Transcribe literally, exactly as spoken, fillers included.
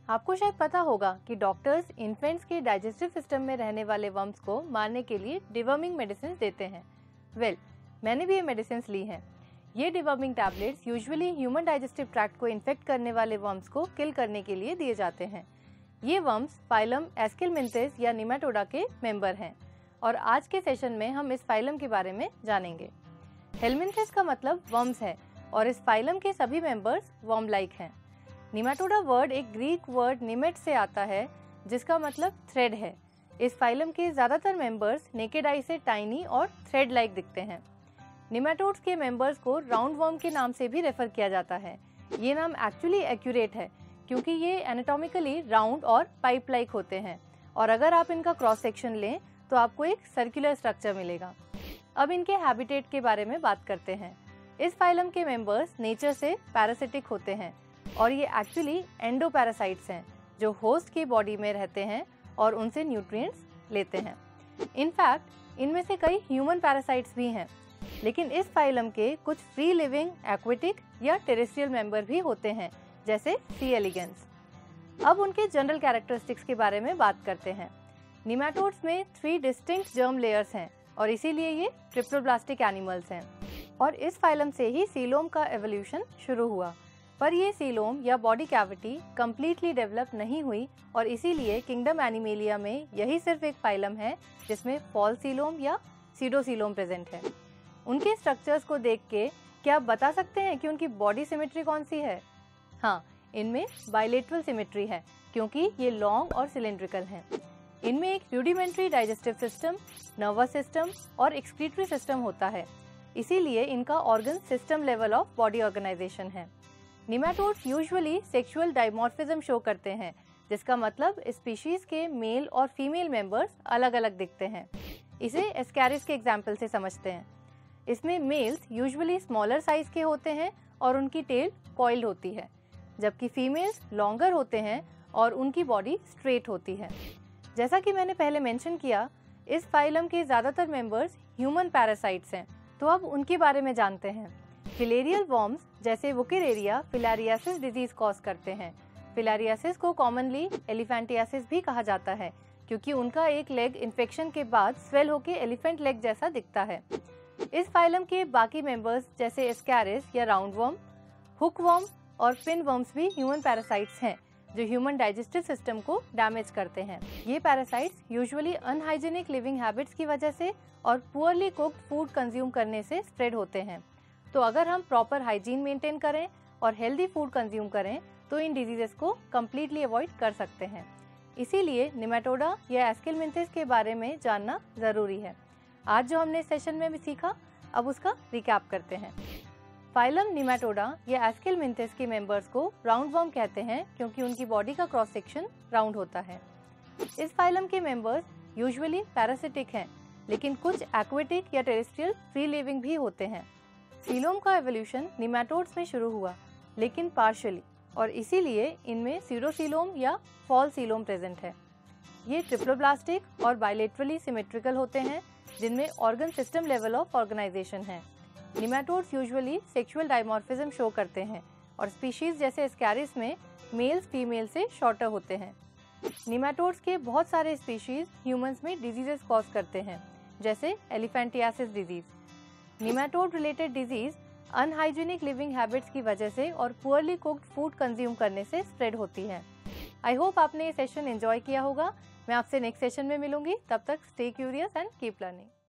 आपको शायद पता होगा कि डॉक्टर्स इन्फेंट्स के डाइजेस्टिव सिस्टम में रहने वाले वर्म्स को मारने के लिए डिवर्मिंग मेडिसिन देते हैं। वेल well, मैंने भी ये मेडिसिन ली हैं। ये deworming tablets usually human digestive tract को इन्फेक्ट करने वाले वर्म्स को किल करने के लिए दिए जाते हैं। ये वर्म्स फाइलम एस्केलमिंथेस या निमेटोडा के मेंबर हैं और आज के सेशन में हम इस फाइलम के बारे में जानेंगे। हेलमिंथेस का मतलब वर्म्स है और इस फाइलम के सभी मेंबर्स वर्म लाइक हैं। निमेटोडा वर्ड एक ग्रीक वर्ड निमेट से आता है जिसका मतलब थ्रेड है। इस फाइलम के ज़्यादातर मेंबर्स नेकेड आई से टाइनी और थ्रेड लाइक दिखते हैं। निमेटोड्स के मेंबर्स को राउंडवर्म के नाम से भी रेफर किया जाता है। ये नाम एक्चुअली एक्यूरेट है क्योंकि ये एनाटॉमिकली राउंड और पाइप लाइक होते हैं और अगर आप इनका क्रॉस सेक्शन लें तो आपको एक सर्कुलर स्ट्रक्चर मिलेगा। अब इनके हैबिटेट के बारे में बात करते हैं। इस फाइलम के मेंबर्स नेचर से पैरासिटिक होते हैं और ये एक्चुअली एंडोपैरासाइट्स हैं जो होस्ट की बॉडी में रहते हैं और उनसे न्यूट्रिएंट्स लेते हैं। इनफैक्ट इनमें से कई ह्यूमन पैरासाइट्स भी हैं, लेकिन इस फाइलम के कुछ फ्री लिविंग एक्वेटिक या टेरेस्ट्रियल मेंबर भी होते हैं जैसे सी एलिगेंस। अब उनके जनरल कैरेक्टरिस्टिक्स के बारे में बात करते हैं। निमेटोड्स में थ्री डिस्टिंक्ट जर्म लेयर्स हैं और इसीलिए ये ट्रिप्लोब्लास्टिक एनिमल्स हैं और इस फाइलम से ही सीलोम का एवोल्यूशन शुरू हुआ। पर ये सीलोम या बॉडी कैविटी कम्प्लीटली डेवलप नहीं हुई और इसीलिए किंगडम एनिमेलिया में यही सिर्फ एक फाइलम है जिसमें फॉल सीलोम या सीडोसीलोम प्रेजेंट है। उनके स्ट्रक्चर्स को देख के क्या आप बता सकते हैं कि उनकी बॉडी सिमेट्री कौन सी है? हाँ, इनमें बाइलेटरल सिमेट्री है क्योंकि ये लॉन्ग और सिलेंड्रिकल हैं। इनमें एक rudimentary digestive system, nervous system और एक्सक्रीटरी सिस्टम होता है, इसीलिए इनका organ system level of body organisation है। Nematodes usually sexual dimorphism show करते हैं, जिसका मतलब स्पीशीज के मेल और फीमेल मेंबर्स अलग अलग दिखते हैं। इसे एस्कैरिस के एग्जाम्पल से समझते हैं। इसमें मेल्स यूजुअली स्मॉलर साइज के होते हैं और उनकी टेल कॉइल्ड होती है, जबकि फीमेल्स लॉन्गर होते हैं और उनकी बॉडी स्ट्रेट होती है। जैसा कि मैंने पहले मेंशन किया, इस फाइलम के ज़्यादातर मेंबर्स ह्यूमन पैरासाइट्स हैं, तो अब उनके बारे में जानते हैं। फिलेरियल वर्म्स जैसे वुकेरेरिया फिलारियासिस डिजीज कॉज करते हैं। फिलारियासिस को कॉमनली एलिफेंटियासिस भी कहा जाता है क्योंकि उनका एक लेग इन्फेक्शन के बाद स्वेल होकर एलिफेंट लेग जैसा दिखता है। इस फाइलम के बाकी मेंबर्स जैसे एस्कैरिस या राउंडवर्म, हुकवर्म और पिनवर्म्स भी ह्यूमन पैरासाइट्स हैं जो ह्यूमन डाइजेस्टिव सिस्टम को डैमेज करते हैं। ये parasites usually unhygienic living habits की वजह से और पुअरली कुक्ड फूड कंज्यूम करने से स्प्रेड होते हैं। तो अगर हम प्रॉपर हाइजीन मेंटेन करें और हेल्दी फूड कंज्यूम करें तो इन डिजीजेस को कम्प्लीटली अवॉइड कर सकते हैं। इसीलिए निमेटोडा या एस्केलमिंथेस के बारे में जानना ज़रूरी है। आज जो हमने सेशन में भी सीखा, अब उसका रिकैप करते हैं। फाइलम निमेटोडा या एस्केलमिंथेस के मेंबर्स को राउंडवर्म कहते हैं क्योंकि उनकी बॉडी का क्रॉस सेक्शन राउंड होता है। इस फाइलम के मेंबर्स यूजुअली पैरासिटिक हैं, लेकिन कुछ एक्वेटिक या टेरेस्ट्रियल फ्री लिविंग भी होते हैं। सीलोम का एवोल्यूशन निमेटोड्स में शुरू हुआ, लेकिन पार्शियली, और इसीलिए इनमें स्यूडोसीलोम या फॉल सीलोम प्रेजेंट है। ये ट्रिप्लोब्लास्टिक और बाइलेटरली सिमेट्रिकल होते हैं जिनमें organ system level of organisation है। Nematodes usually sexual dimorphism show करते हैं और स्पीशीज जैसे एस्कैरिस में मेल्स फीमेल से शॉर्टर होते हैं। निमेटोड्स के बहुत सारे स्पीशीज ह्यूमंस में डिजीजेस कॉज करते हैं जैसे elephantiasis disease. Nematode related disease unhygienic living habits की वजह से और पुअरली कुक्ड फूड कंज्यूम करने से स्प्रेड होती है। आई होप आपने ये सेशन एंजॉय किया होगा। मैं आपसे नेक्स्ट सेशन में मिलूंगी। तब तक stay curious and keep learning.